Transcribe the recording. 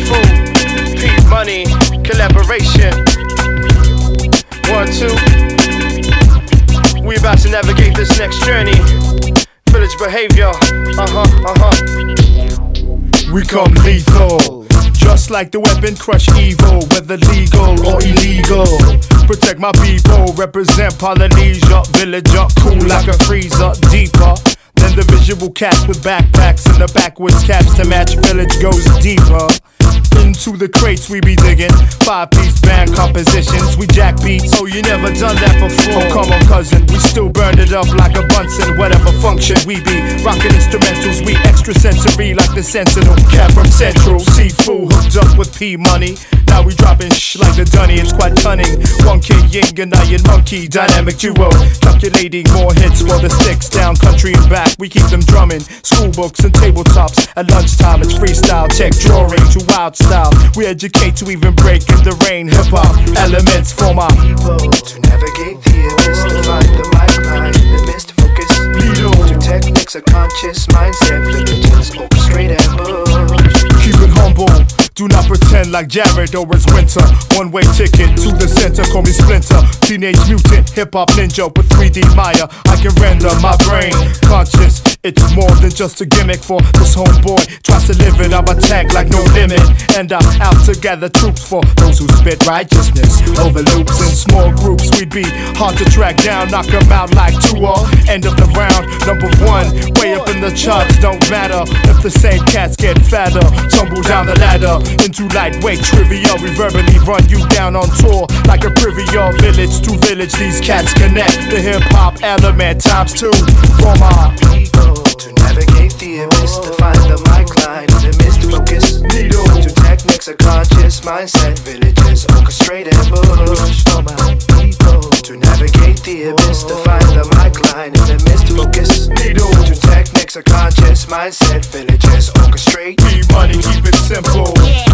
food, P Money, collaboration. 1, 2. We about to navigate this next journey. Village behavior, We come lethal, just like the weapon, crush evil, whether legal or illegal. Protect my people, represent Polynesia. Villager, cool like a freezer, deeper than the visual cats with backpacks and the backwoods caps to match. Village goes deeper into the crates we be digging. 5-piece band compositions, we jack beats. Oh, you never done that before? Oh, come on, cousin, we still burn it up like a Bunsen. Whatever function we be, rockin' instrumentals, we extrasensory like the Sentinel. Cat from Central, Seafood hooked up with P Money. Now we dropping like the Dunny, it's quite cunning. 1K Ying and Iron Monkey, dynamic duo. Calculating more hits while the sticks down country and back. We keep them drumming, school books and tabletops. At lunchtime it's freestyle, tech drawing to wild style. We educate to even break in the rain. Hip-hop elements for my people to navigate the abyss, to find the mic line, the mist focus. To techniques, a conscious mindset, villages orchestrate ambush. Keep it humble, do not pretend like Jared or it's winter. One-way ticket to the center, call me Splinter. Teenage mutant, hip-hop ninja with 3D Maya. I can render my brain conscious. It's more than just a gimmick for this homeboy. Tries to live it, I'm attacked like no limit. And I'm out to gather troops for those who spit righteousness. Over loops in small groups, we'd be hard to track down. Knock them out like 2-all. End of the round, number 1. Way up in the charts, don't matter if the same cats get fatter. Tumble down the ladder into lightweight trivia. We verbally run you down on tour like a privy of village to village. These cats connect the hip-hop element ×2 for my people to navigate the abyss, to find the mic line in the mist focus. To techniques, a conscious mindset, villages orchestrate ambush. For my people to navigate the abyss, to find the mic line in the mist focus. To techniques, a conscious mindset, villages orchestrate. P Money, keep it simple.